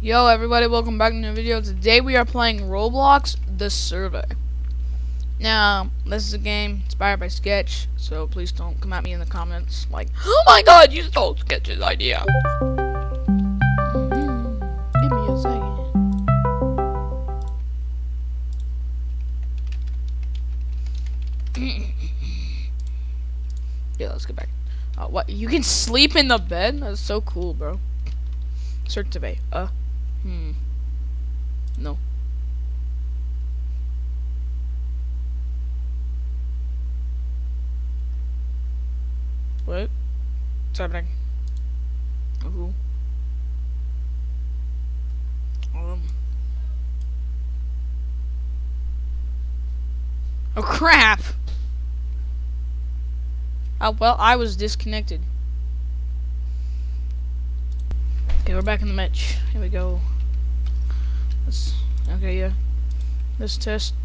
Yo everybody, welcome back to a new video. Today we are playing Roblox, the Survey. Now, this is a game inspired by Sketch, so please don't come at me in the comments like, oh my god, you stole Sketch's idea. Give me a second. Yeah, let's get back. What? You can sleep in the bed? That's so cool, bro. Search survey. No. What? What's happening? Ooh. Oh crap! Well, I was disconnected. Okay, we're back in the match. Here we go. Okay, yeah. Let's test.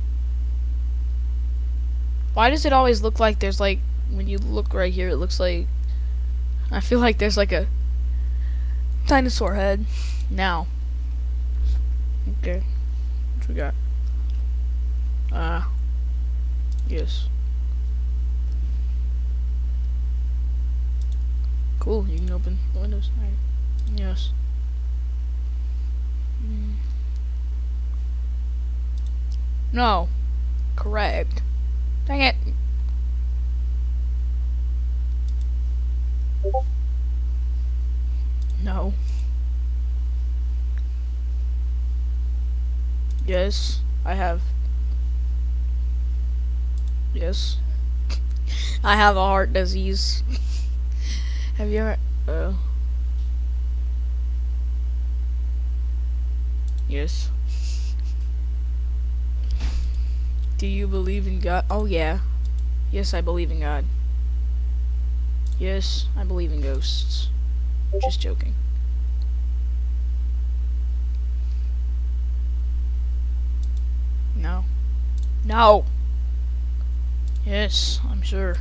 Why does it always look like there's like, when you look right here, it looks like, I feel like there's like a dinosaur head. Now. Okay. What we got? Yes. Cool, you can open the windows. Alright. Yes. No. Correct. Dang it. No. Yes, I have. Yes. I have a heart disease. Have you ever? Yes. Do you believe in God? Oh yeah. Yes, I believe in God. Yes, I believe in ghosts. Just joking. No. No! Yes, I'm sure.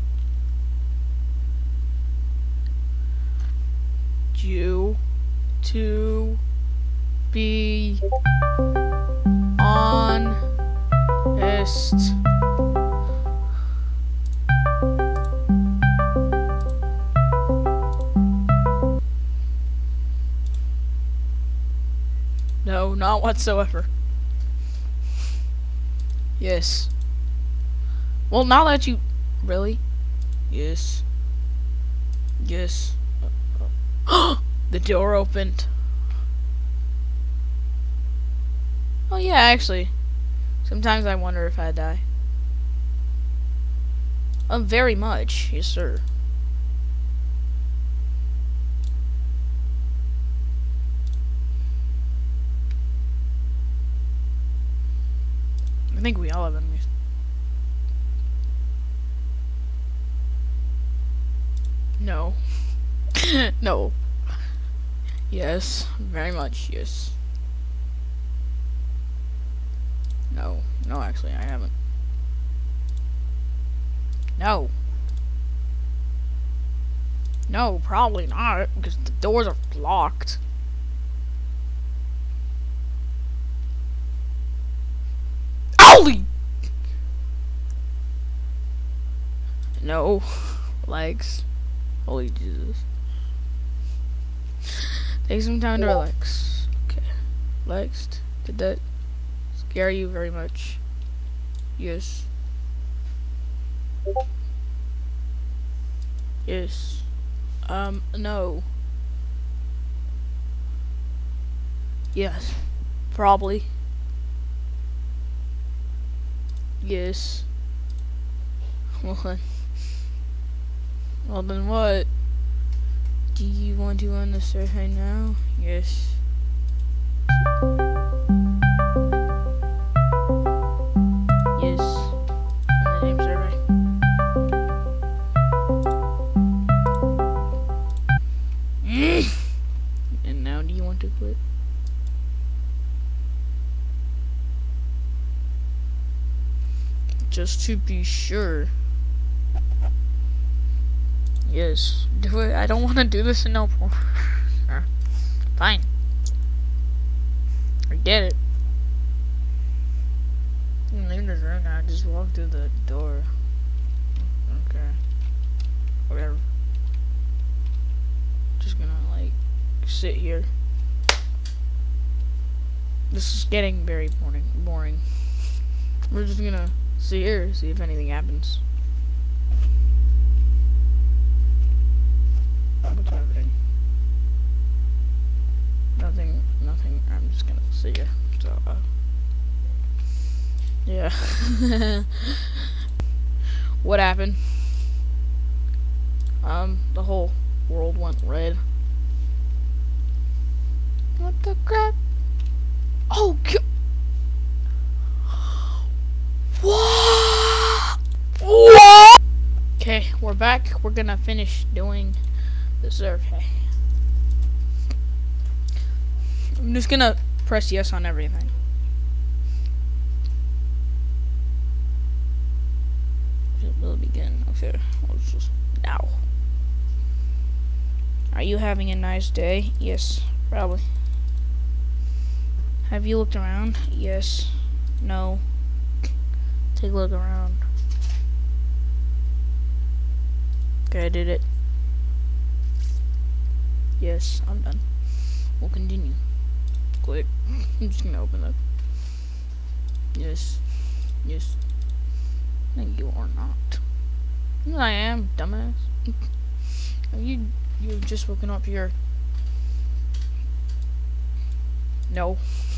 You to be honest. No, not whatsoever. Yes. Well, now that you... Really? Yes. Yes. The door opened. Oh yeah, actually. Sometimes I wonder if I die. Very much. Yes, sir. I think we all have enemies. No. No. Yes, very much, yes. No. No, actually, I haven't. No. No, probably not, because the doors are locked. Holy! No. Legs. Holy Jesus. Take some time to relax. Okay. Relaxed. Did that scare you very much? Yes. Yes. No. Yes. Probably. Yes. Well then what? Do you want to run the survey now? Yes. Yes. And the name survey. And now do you want to quit? Just to be sure. Yes, do it. I don't want to do this in no more. Fine. get it. I'm leaving this room now. I just walked through the door. Okay. Whatever. Just gonna, like, sit here. This is getting very boring. We're just gonna sit here, see if anything happens. What's happening? Nothing. I'm just gonna sit here. So, yeah. What happened? The whole world went red. What the crap? Oh, what? Okay, we're back. We're gonna finish doing the survey. I'm just gonna press yes on everything. It will begin. Okay, let's just now. Are you having a nice day? Yes, probably. Have you looked around? Yes. No. Take a look around. Okay, I did it. Yes, I'm done. We'll continue. Click. I'm just gonna open that. Yes. Yes. No, you are not. Yes, I am, dumbass. You've just woken up here. No.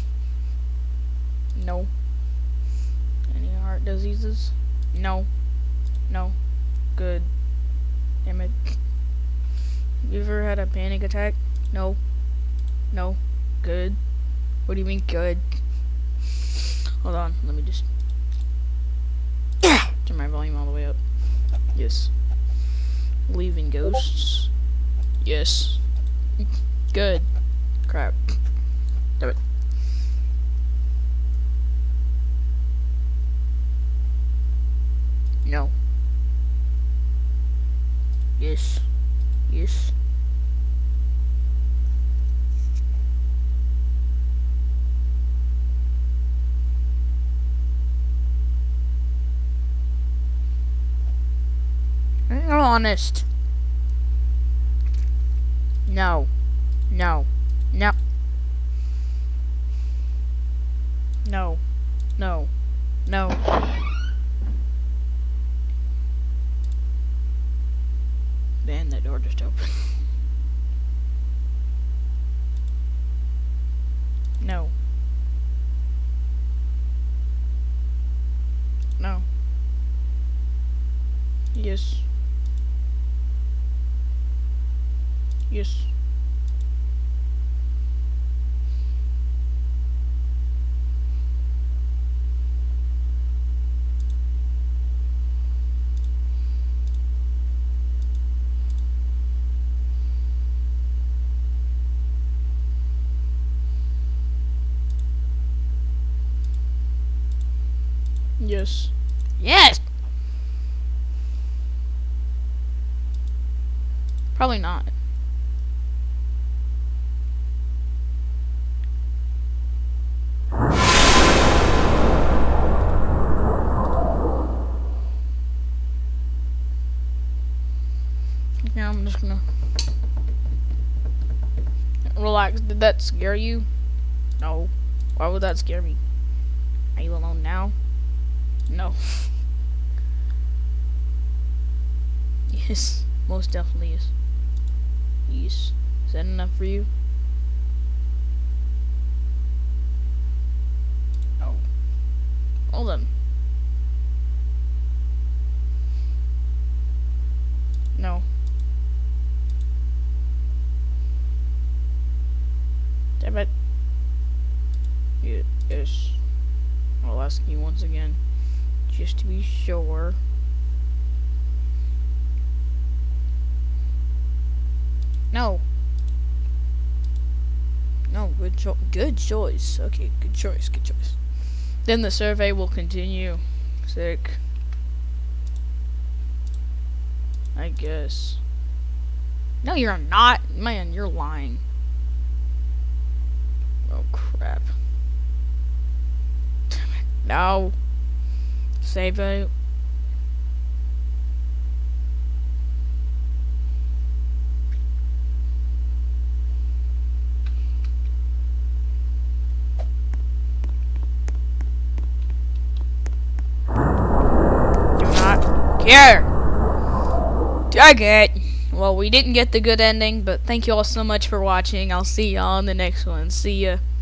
No. Any heart diseases? No. No. Good. Damn it. You ever had a panic attack? No. No. Good. What do you mean good? Hold on, let me just turn my volume all the way up. Yes. Believe in ghosts? Yes. Good. Crap. Damn it. No. Yes. Yes. You're honest. No. No. No. No. No. No. Man, that door just opened. No. No. Yes. Yes. Yes. Yes! Probably not. Yeah, I'm just gonna relax. Did that scare you? No. Why would that scare me? Are you alone now? No. Yes, most definitely is. Yes. Is that enough for you? No. Hold on. No. Damn it. Yes. I'll ask you once again, just to be sure. No. No, good choice. Okay, good choice. Then the survey will continue. Sick. I guess. No, you're not. Man, you're lying. Oh, crap. No. Save it. Do not care. Dang it. Well, we didn't get the good ending, but thank you all so much for watching. I'll see you on the next one. See ya.